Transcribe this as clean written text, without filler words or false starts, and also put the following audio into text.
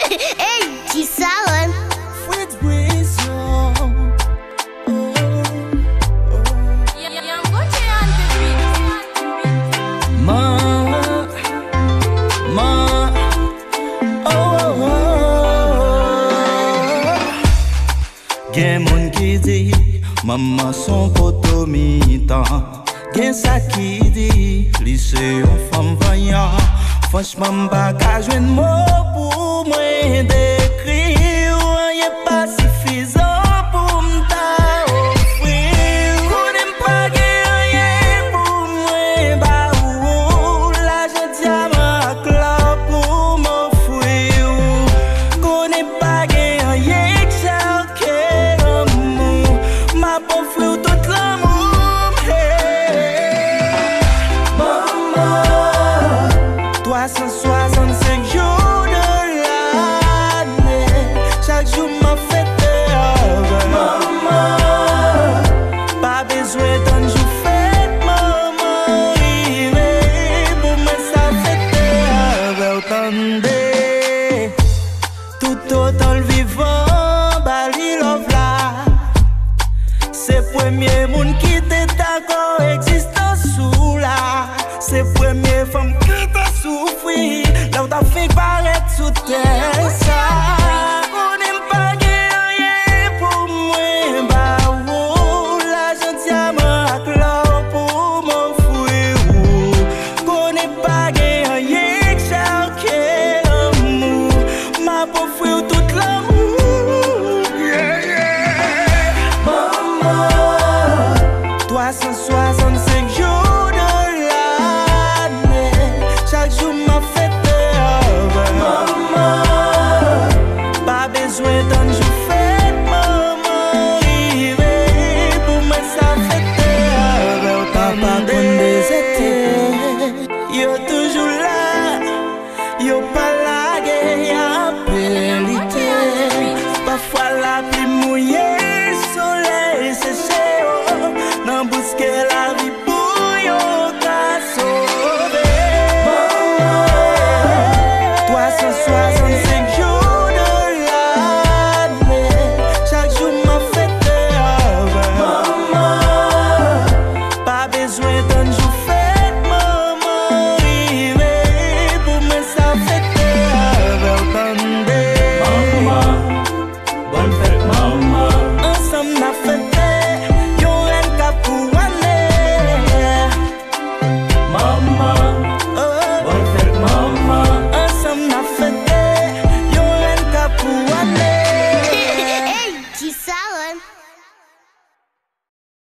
Hey, qui ça, Ron? Fred Brizzo. Gen moun ki di, maman son poto mi-tan. Gen sa ki di, li se yon femme vaillant. Franchement, m'pa ka jwenn mot pour mwen dékri. Rien pas suffisant pour m'ta offrir. Konen pa gen rien pour mwen ba ou. L'argent diamant ak l'or pour m'offrir. Konen pa gen rien que ça que l'amour. M'a pa offrir tout l'amour. Hey. Maman, 365 jours de l'année, chaque jour m'a fait peur. Maman, pas besoin d'un jour fait, maman, pour moi ça fait peur. Attendez, tout autant le vivant, bali love là. C'est premier monde qui t'est d'accord existence sous là. C'est première femme qui t'a souffri, là où t'as fait paraître sous terre ça.